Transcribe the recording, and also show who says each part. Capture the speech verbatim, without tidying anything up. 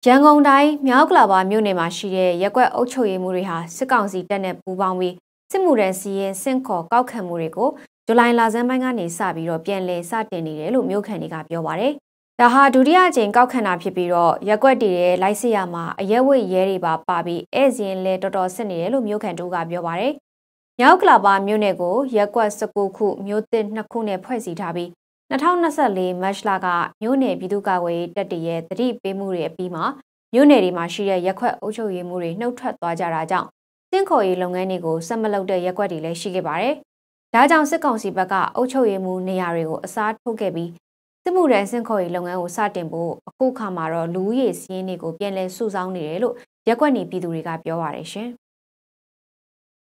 Speaker 1: ရန်ကုန်တိုင်းမြောက်ကလာပါမြို့နယ်မှာရှိတဲ့ရက်ကွက်အုပ်ချုပ်ရေးမှုတွေဟာစစ်ကောင်စီတပ်နဲ့ပူးပေါင်းပြီးစစ်မှုထမ်းစီရင်စင့်ခေါ်ကောက်ခံမှုတွေကိုဇူလိုင်လဆန်းပိုင်းကနေစပြီးတော့ပြန်လည်စတင်နေတယ်လို့မြို့ခံတွေကပြောပါတယ်။ဒါဟာဒုတိယအကြိမ်ကောက်ခံတာဖြစ်ပြီးတော့ရက်ကွက်တည်ရဲ့လိုက်စစ်ရမှာအရက်ဝတ်ရဲတွေပါပါပြီးဧည့်စင်လဲတော်တော်စစ်နေတယ်လို့မြို့ခံတို့ကပြောပါတယ်။မြောက်ကလာပါမြို့နယ်ကိုရက်ကွက်၁၉ခုမြို့သစ်နှစ်ခုနဲ့ဖွဲ့စည်းထားပြီး၂၀၂၄မတ်လကမြို့နယ်ပြည်သူ့ကာကွယ်ရေးတပ်တရဲ့တတိပေးမှုတွေအပြီးမှာမြို့နယ်တွေမှာရှိတဲ့ရက်ခွက်အုပ်ချုပ်ရေးမှုတွေနှုတ်ထွက်သွားကြတာကြောင့်စင့်ခေါ်ရေးလုပ်ငန်းတွေကိုဆက်မလုပ်တဲ့ရက်ကွက်တွေလည်းရှိခဲ့ပါတယ်။ဒါကြောင့်စစ်ကောင်စီဘက်ကအုပ်ချုပ်ရေးမှုနေရာတွေကိုအစားထိုးခဲ့ပြီးစစ်မှုထမ်းစင့်ခေါ်ရေးလုပ်ငန်းကိုစတင်ဖို့အခုခါမှာတော့လူဦးရေစည်းရင်းတွေကိုပြန်လည်စုဆောင်းနေတယ်လို့ရက်ကွက်နေပြည်သူတွေကပြောပါတယ်ရှင်။